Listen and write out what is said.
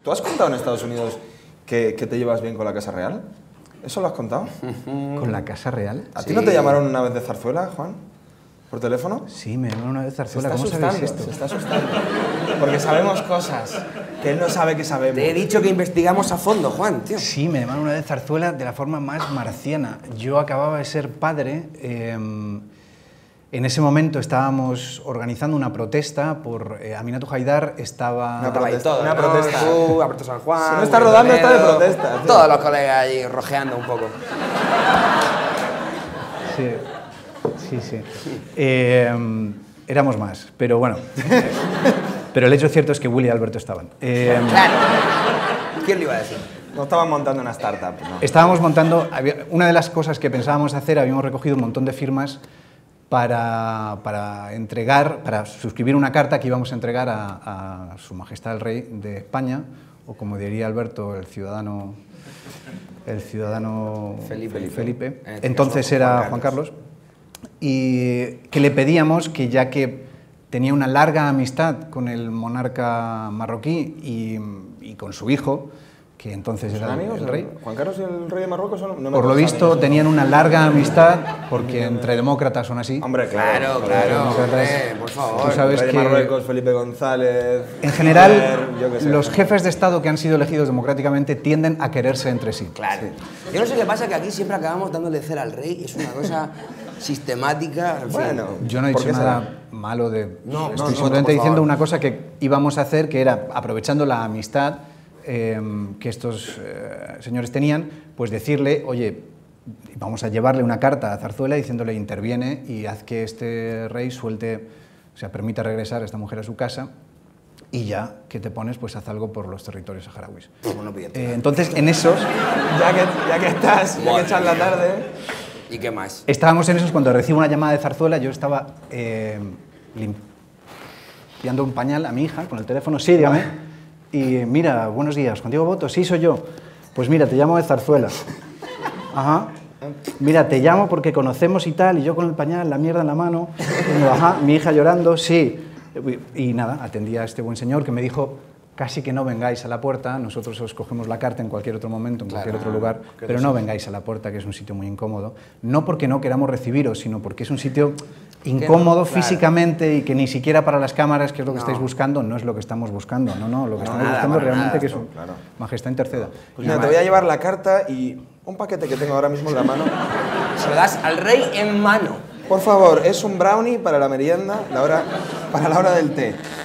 ¿Tú has contado en Estados Unidos que te llevas bien con la Casa Real? ¿Eso lo has contado? ¿Con la Casa Real? ¿A ti no te llamaron una vez de Zarzuela, Juan? ¿Por teléfono? Sí, me llamaron una vez de Zarzuela. ¿Cómo sabéis esto? Se está asustando. Porque sabemos cosas que él no sabe que sabemos. Te he dicho que investigamos a fondo, Juan, tío. Sí, me llamaron una vez de Zarzuela de la forma más marciana. Yo acababa de ser padre. En ese momento estábamos organizando una protesta por Aminatu Haidar estaba... Una protesta. Una protesta. Tú, Alberto San Juan... Si no está rodando, está de protesta. Tío. Todos los colegas ahí rojeando un poco. Sí. Éramos más, pero bueno. Pero el hecho cierto es que Willy y Alberto estaban. Claro. ¿Quién le iba a decir? No estaban montando una startup, ¿no? Estábamos montando... Una de las cosas que pensábamos hacer, habíamos recogido un montón de firmas para suscribir una carta que íbamos a entregar a Su Majestad el Rey de España, o como diría Alberto, el ciudadano Felipe. Entonces era Juan Carlos. Y que le pedíamos que, ya que tenía una larga amistad con el monarca marroquí y con su hijo, que entonces era amigos, el rey. ¿Juan Carlos y el rey de Marruecos son? No me Por lo visto tenían una larga amistad, porque entre demócratas son así. Hombre, Claro, por favor. Tú sabes el rey que de Marruecos, Felipe González... en general, yo qué sé, los jefes de Estado que han sido elegidos democráticamente tienden a quererse entre sí. Claro. Yo no sé qué pasa, que aquí siempre acabamos dándole cera al rey. Es una cosa sistemática. En fin. Bueno, Yo no he ¿por dicho qué nada será? malo de... No, Estoy no, simplemente por diciendo favor. una cosa que íbamos a hacer, que era, aprovechando la amistad que estos señores tenían, pues decirle, oye, vamos a llevarle una carta a Zarzuela diciéndole, interviene y haz que este rey suelte, o sea, permita regresar a esta mujer a su casa, y ya que te pones, pues haz algo por los territorios saharauis. Entonces, en esos... Ya que echas la tarde... ¿Y qué más? Estábamos en esos cuando recibo una llamada de Zarzuela. Yo estaba limpiando un pañal a mi hija con el teléfono. Sí, dígame. Y mira, buenos días, ¿contigo voto? Sí, soy yo. Pues mira, te llamo de Zarzuela. Ajá. Mira, te llamo porque conocemos y tal, y yo con el pañal, la mierda en la mano. Y digo, ajá, mi hija llorando, sí. Y nada, atendí a este buen señor que me dijo, casi que no vengáis a la puerta, nosotros os cogemos la carta en cualquier otro momento, en cualquier otro lugar, pero no vengáis a la puerta, que es un sitio muy incómodo. No porque no queramos recibiros, sino porque es un sitio incómodo físicamente y que ni siquiera para las cámaras, que es lo que estáis buscando, no es lo que estamos buscando. No, lo que estamos buscando realmente que su majestad interceda. Pues mira, te voy a llevar la carta y un paquete que tengo ahora mismo en la mano. Se lo das al rey en mano. Por favor, es un brownie para la merienda, para la hora del té.